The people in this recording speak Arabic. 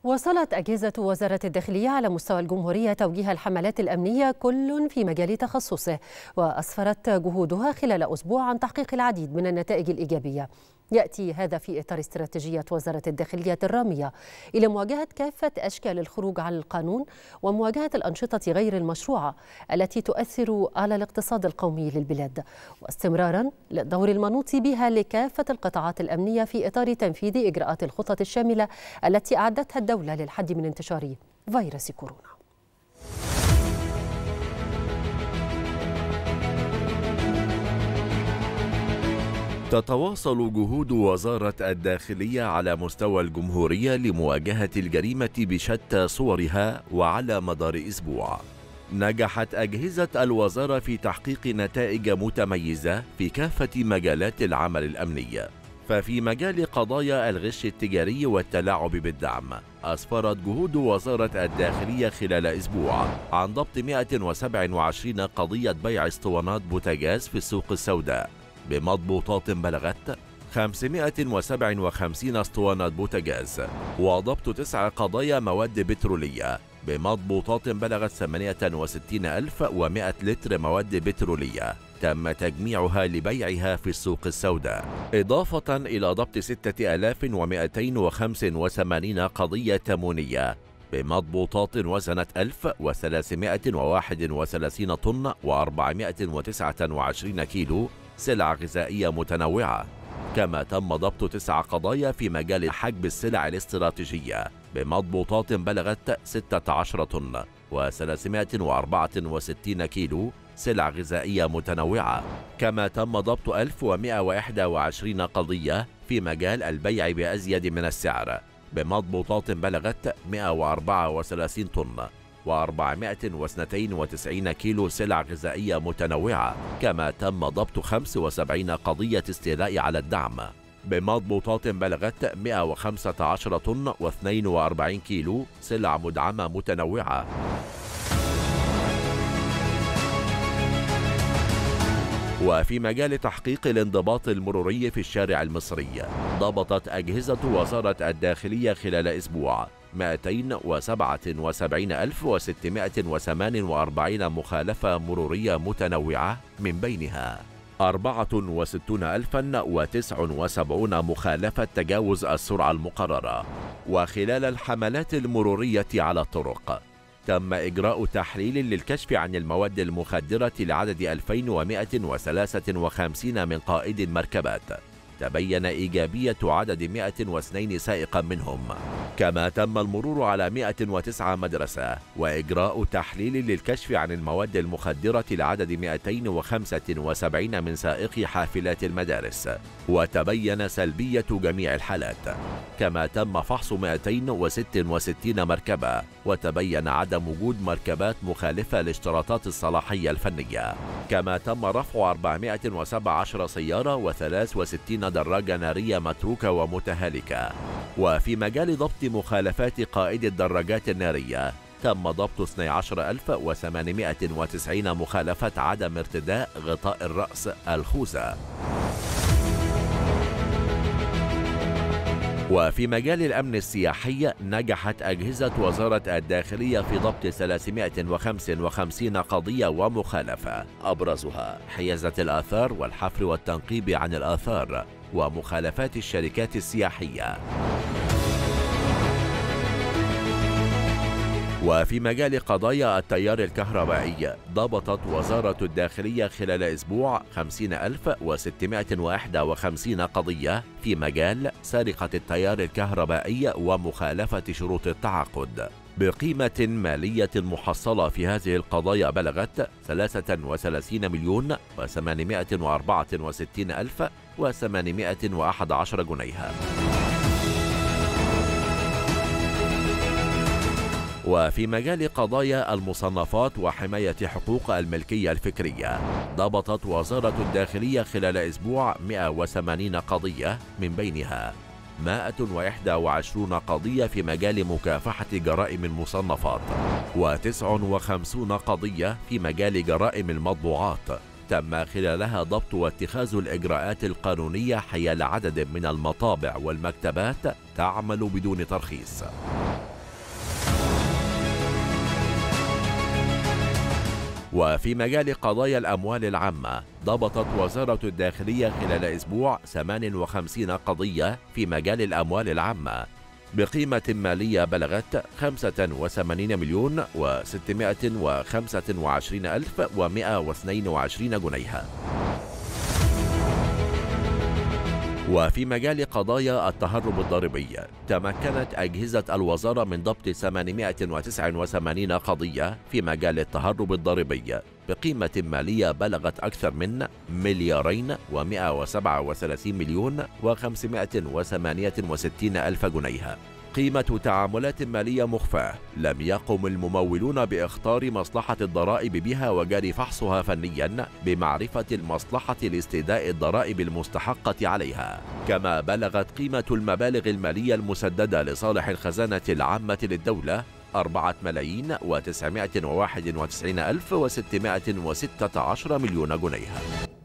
واصلت أجهزة وزارة الداخلية على مستوى الجمهورية توجيه الحملات الأمنية كل في مجال تخصصه، وأسفرت جهودها خلال أسبوع عن تحقيق العديد من النتائج الإيجابية. يأتي هذا في إطار استراتيجية وزارة الداخلية الرامية إلى مواجهة كافة أشكال الخروج عن القانون ومواجهة الأنشطة غير المشروعة التي تؤثر على الاقتصاد القومي للبلاد، واستمرارا للدور المنوط بها لكافة القطاعات الأمنية في إطار تنفيذ إجراءات الخطط الشاملة التي أعدتها الدولة للحد من انتشار فيروس كورونا. تتواصل جهود وزارة الداخلية على مستوى الجمهورية لمواجهة الجريمة بشتى صورها، وعلى مدار أسبوع نجحت أجهزة الوزارة في تحقيق نتائج متميزة في كافة مجالات العمل الأمني. ففي مجال قضايا الغش التجاري والتلاعب بالدعم، أسفرت جهود وزارة الداخلية خلال أسبوع عن ضبط 127 قضية بيع اسطوانات بوتاجاز في السوق السوداء بمضبوطات بلغت 557 اسطوانة بوتاجاز، وضبط 9 قضايا مواد بترولية بمضبوطات بلغت 68100 لتر مواد بترولية تم تجميعها لبيعها في السوق السوداء، إضافة إلى ضبط 6285 قضية تموينية بمضبوطات وزنت 1331 طن و429 كيلو سلع غذائية متنوعة. كما تم ضبط 9 قضايا في مجال حجب السلع الاستراتيجية بمضبوطات بلغت 16 طن و364 كيلو سلع غذائية متنوعة. كما تم ضبط 1121 قضية في مجال البيع بأزيد من السعر بمضبوطات بلغت 134 طن و492 كيلو سلع غذائية متنوعة. كما تم ضبط 75 قضية استيلاء على الدعم بمضبوطات بلغت 115 طن و42 كيلو سلع مدعمة متنوعة. وفي مجال تحقيق الانضباط المروري في الشارع المصري، ضبطت أجهزة وزارة الداخلية خلال أسبوع 277,648 مخالفة مرورية متنوعة، من بينها 64,079 مخالفة تجاوز السرعة المقررة. وخلال الحملات المرورية على الطرق تم إجراء تحليل للكشف عن المواد المخدرة لعدد 2153 من قائد المركبات، تبين إيجابية عدد 102 سائقا منهم. كما تم المرور على 109 مدرسة وإجراء تحليل للكشف عن المواد المخدرة لعدد 275 من سائقي حافلات المدارس، وتبين سلبية جميع الحالات. كما تم فحص 266 مركبة وتبين عدم وجود مركبات مخالفة لاشتراطات الصلاحية الفنية. كما تم رفع 417 سيارة و63 دراجة نارية متروكة ومتهالكة. وفي مجال ضبط مخالفات قائد الدراجات النارية تم ضبط 12890 مخالفة عدم ارتداء غطاء الرأس الخوذة. وفي مجال الأمن السياحي نجحت أجهزة وزارة الداخلية في ضبط 355 قضية ومخالفة، أبرزها حيازة الآثار والحفر والتنقيب عن الآثار ومخالفات الشركات السياحية. وفي مجال قضايا التيار الكهربائي ضبطت وزارة الداخلية خلال أسبوع 50,651 قضية في مجال سرقة التيار الكهربائي ومخالفة شروط التعاقد، بقيمة مالية محصلة في هذه القضايا بلغت 33,864,811 جنيها. وفي مجال قضايا المصنفات وحماية حقوق الملكية الفكرية ضبطت وزارة الداخلية خلال أسبوع 180 قضية، من بينها 121 قضية في مجال مكافحة جرائم المصنفات و59 قضية في مجال جرائم المطبوعات، تم خلالها ضبط واتخاذ الإجراءات القانونية حيال عدد من المطابع والمكتبات تعمل بدون ترخيص. وفي مجال قضايا الأموال العامة ضبطت وزارة الداخلية خلال أسبوع 58 قضية في مجال الأموال العامة بقيمة مالية بلغت 85,625,122 جنيها. وفي مجال قضايا التهرب الضريبي تمكنت أجهزة الوزارة من ضبط 889 قضية في مجال التهرب الضريبي بقيمة مالية بلغت أكثر من 2,137,568,000 جنيه. قيمة تعاملات مالية مخفاة لم يقم الممولون بإخطار مصلحة الضرائب بها وجري فحصها فنيا بمعرفة المصلحة لاستيداء الضرائب المستحقة عليها. كما بلغت قيمة المبالغ المالية المسددة لصالح الخزانة العامة للدولة 4,991,616 مليون جنيه.